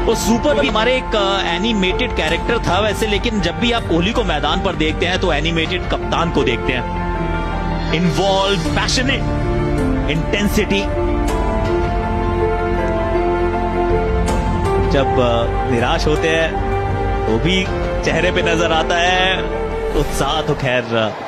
वो सुपर भी हमारे एक एनिमेटेड कैरेक्टर था वैसे, लेकिन जब भी आप कोहली को मैदान पर देखते हैं तो एनिमेटेड कप्तान को देखते हैं। Involve, passionate, intensity. जब निराश होते हैं वो भी चेहरे पे नजर आता है। उत्साह तो खैर